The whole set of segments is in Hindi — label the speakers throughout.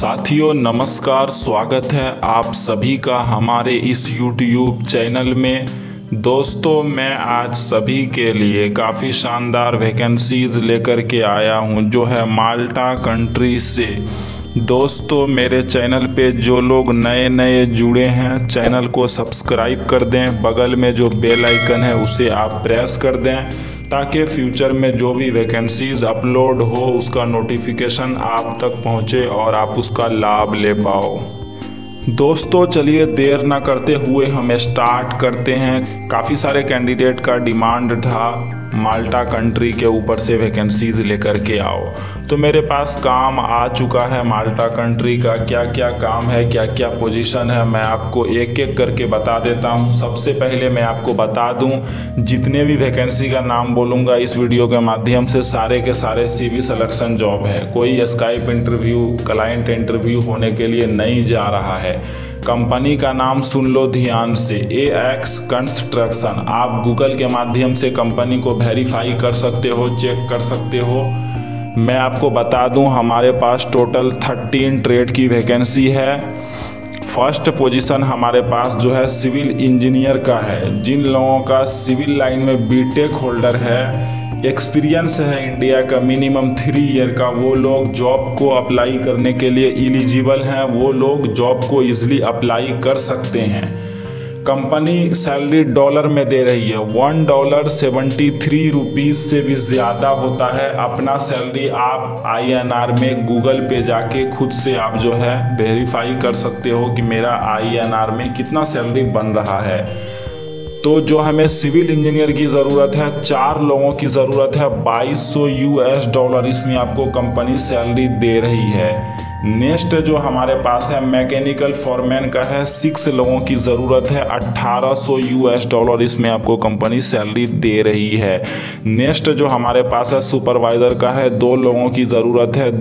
Speaker 1: साथियों नमस्कार, स्वागत है आप सभी का हमारे इस YouTube चैनल में। दोस्तों मैं आज सभी के लिए काफ़ी शानदार वैकेंसीज़ लेकर के आया हूं जो है माल्टा कंट्री से। दोस्तों मेरे चैनल पे जो लोग नए जुड़े हैं चैनल को सब्सक्राइब कर दें, बगल में जो बेल आइकन है उसे आप प्रेस कर दें ताकि फ्यूचर में जो भी वैकेंसीज़ अपलोड हो उसका नोटिफिकेशन आप तक पहुंचे और आप उसका लाभ ले पाओ। दोस्तों चलिए देर ना करते हुए हम स्टार्ट करते हैं। काफ़ी सारे कैंडिडेट का डिमांड था माल्टा कंट्री के ऊपर से वैकेंसीज़ लेकर के आओ, तो मेरे पास काम आ चुका है माल्टा कंट्री का। क्या क्या काम है, क्या क्या पोजीशन है, मैं आपको एक एक करके बता देता हूं। सबसे पहले मैं आपको बता दूं, जितने भी वैकेंसी का नाम बोलूँगा इस वीडियो के माध्यम से सारे के सारे CV सिलेक्शन जॉब है। कोई स्काइप इंटरव्यू, क्लाइंट इंटरव्यू होने के लिए नहीं जा रहा है। कंपनी का नाम सुन लो ध्यान से, AX कंस्ट्रक्शन। आप गूगल के माध्यम से कंपनी को वेरीफाई कर सकते हो, चेक कर सकते हो। मैं आपको बता दूं हमारे पास टोटल 13 ट्रेड की वैकेंसी है। फर्स्ट पोजीशन हमारे पास जो है सिविल इंजीनियर का है। जिन लोगों का सिविल लाइन में BTech होल्डर है, एक्सपीरियंस है इंडिया का मिनिमम 3 ईयर का, वो लोग जॉब को अप्लाई करने के लिए एलिजिबल हैं। वो लोग जॉब को इजीली अप्लाई कर सकते हैं। कंपनी सैलरी डॉलर में दे रही है। $1.73 से भी ज़्यादा होता है। अपना सैलरी आप INR में गूगल पे जाके खुद से आप जो है वेरीफाई कर सकते हो कि मेरा INR में कितना सैलरी बन रहा है। तो जो हमें सिविल इंजीनियर की ज़रूरत है, 4 लोगों की ज़रूरत है। $2200 इसमें आपको कंपनी सैलरी दे रही है। नेक्स्ट जो हमारे पास है मैकेनिकल फॉरमैन का है, 6 लोगों की ज़रूरत है। $1800 इसमें आपको कंपनी सैलरी दे रही है। नेक्स्ट जो हमारे पास है सुपरवाइज़र का है, 2 लोगों की ज़रूरत है।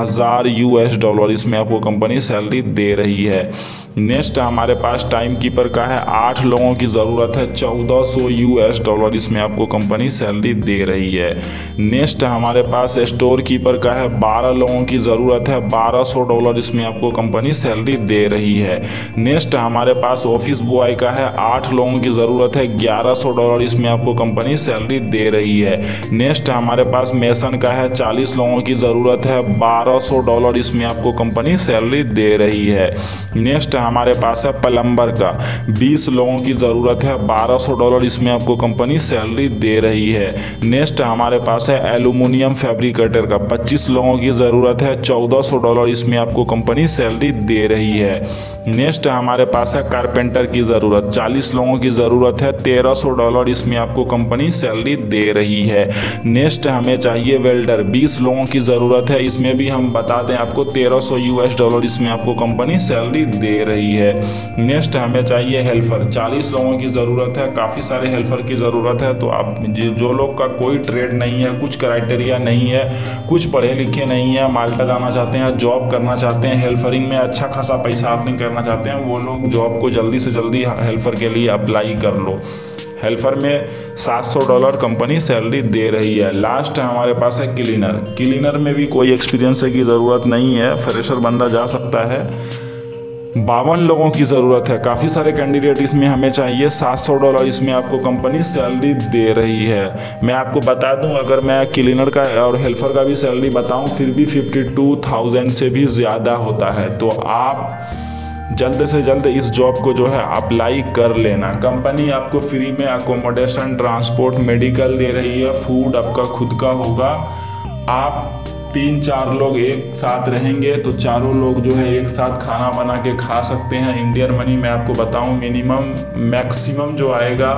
Speaker 1: $2000 इसमें आपको कंपनी सैलरी दे रही है। नेक्स्ट हमारे पास टाइम कीपर का है, 8 लोगों की ज़रूरत है। $1400 इसमें आपको कंपनी सैलरी दे रही है। नेक्स्ट हमारे पास स्टोर कीपर का है, 12 लोगों की ज़रूरत है। $1200 इसमें आपको कंपनी सैलरी दे रही है। नेक्स्ट हमारे पास ऑफिस बॉय का है, 8 लोगों की ज़रूरत है। $1100 इसमें आपको कंपनी सैलरी दे रही है। नेक्स्ट हमारे पास मेसन का है, 40 लोगों की ज़रूरत है। $1200 इसमें आपको कंपनी सैलरी दे रही है। नेक्स्ट हमारे पास है प्लम्बर का, 20 लोगों की ज़रूरत है। $1200 इसमें आपको कंपनी सैलरी दे रही है। नेक्स्ट हमारे पास है एल्यूमिनियम फैब्रिकेटर का, 25 लोगों की ज़रूरत है। $1400 इसमें आपको कंपनी सैलरी दे रही है। नेक्स्ट हमारे पास है कारपेंटर की ज़रूरत, 40 लोगों की ज़रूरत है। $1300 इसमें आपको कंपनी सैलरी दे रही है। नेक्स्ट हमें चाहिए वेल्डर, 20 लोगों की ज़रूरत है। इसमें भी हम बता दें आपको $1300 इसमें आपको कंपनी सैलरी दे रही है। नेक्स्ट हमें चाहिए हेल्पर, 40 लोगों की ज़रूरत है। काफ़ी सारे हेल्पर की ज़रूरत है। तो आप जो लोग का कोई ट्रेड नहीं है, कुछ क्राइटेरिया नहीं है, कुछ पढ़े लिखे नहीं है, माल्टा जाना चाहते हैं, जॉब करना चाहते हैं, हेल्परिंग में अच्छा खासा पैसा अर्निंग करना चाहते हैं, वो लोग जॉब को जल्दी से जल्दी हेल्पर के लिए अप्लाई कर लो। हेल्पर में $700 कंपनी सैलरी दे रही है। लास्ट हमारे पास है क्लीनर। क्लीनर में भी कोई एक्सपीरियंस की ज़रूरत नहीं है, फ्रेशर बंदा जा सकता है। 52 लोगों की ज़रूरत है। काफ़ी सारे कैंडिडेट इसमें हमें चाहिए। $700 इसमें आपको कंपनी सैलरी दे रही है। मैं आपको बता दूं, अगर मैं क्लीनर का और हेल्पर का भी सैलरी बताऊं फिर भी 52,000 से भी ज़्यादा होता है। तो आप जल्द से जल्द इस जॉब को जो है अप्लाई कर लेना। कंपनी आपको फ्री में अकोमोडेशन, ट्रांसपोर्ट, मेडिकल दे रही है। फूड आपका खुद का होगा। आप 3-4 लोग एक साथ रहेंगे तो चारों लोग जो है एक साथ खाना बना के खा सकते हैं। इंडियन मनी में आपको बताऊं मैक्सिमम जो आएगा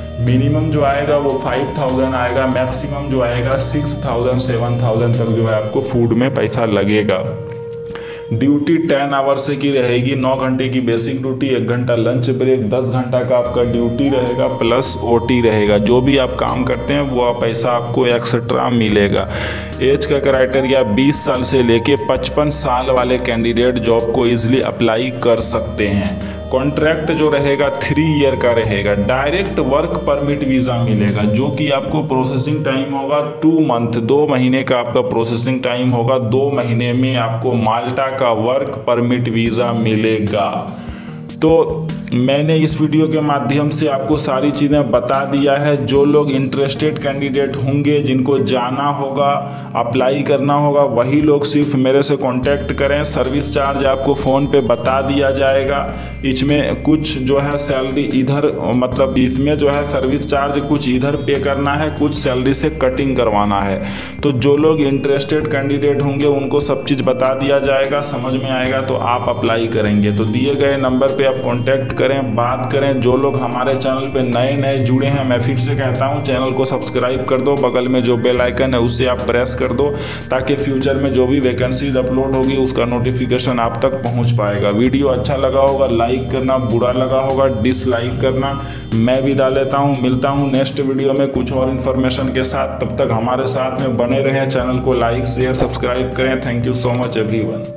Speaker 1: वो 5000 आएगा। मैक्सिमम जो आएगा 6000 7000 तक जो है आपको फूड में पैसा लगेगा। ड्यूटी 10 आवर्स की रहेगी, 9 घंटे की बेसिक ड्यूटी, 1 घंटा लंच ब्रेक, 10 घंटा का आपका ड्यूटी रहेगा प्लस OT रहेगा। जो भी आप काम करते हैं वो पैसा आपको एक्स्ट्रा मिलेगा। एज का क्राइटेरिया 20 साल से लेके 55 साल वाले कैंडिडेट जॉब को ईजिली अप्लाई कर सकते हैं। कॉन्ट्रैक्ट जो रहेगा 3 ईयर का रहेगा। डायरेक्ट वर्क परमिट वीज़ा मिलेगा जो कि आपको प्रोसेसिंग टाइम होगा 2 मंथ, 2 महीने का आपका प्रोसेसिंग टाइम होगा। 2 महीने में आपको माल्टा का वर्क परमिट वीज़ा मिलेगा। तो मैंने इस वीडियो के माध्यम से आपको सारी चीज़ें बता दिया है। जो लोग इंटरेस्टेड कैंडिडेट होंगे, जिनको जाना होगा, अप्लाई करना होगा, वही लोग सिर्फ मेरे से कांटेक्ट करें। सर्विस चार्ज आपको फ़ोन पे बता दिया जाएगा। इसमें कुछ जो है सैलरी इधर, मतलब इसमें जो है सर्विस चार्ज कुछ इधर पे करना है, कुछ सैलरी से कटिंग करवाना है। तो जो लोग इंटरेस्टेड कैंडिडेट होंगे उनको सब चीज़ बता दिया जाएगा, समझ में आएगा तो आप अप्लाई करेंगे। तो दिए गए नंबर पे आप कांटेक्ट करें, बात करें। जो लोग हमारे चैनल पे नए जुड़े हैं, मैं फिर से कहता हूं चैनल को सब्सक्राइब कर दो, बगल में जो बेल आइकन है उससे आप प्रेस कर दो ताकि फ्यूचर में जो भी वैकेंसीज अपलोड होगी उसका नोटिफिकेशन आप तक पहुंच पाएगा। वीडियो अच्छा लगा होगा लाइक करना, बुरा लगा होगा डिसलाइक करना। मैं विदा लेता हूँ, मिलता हूँ नेक्स्ट वीडियो में कुछ और इन्फॉर्मेशन के साथ। तब तक हमारे साथ में बने रहें, चैनल को लाइक शेयर सब्सक्राइब करें। Thank you so much everyone.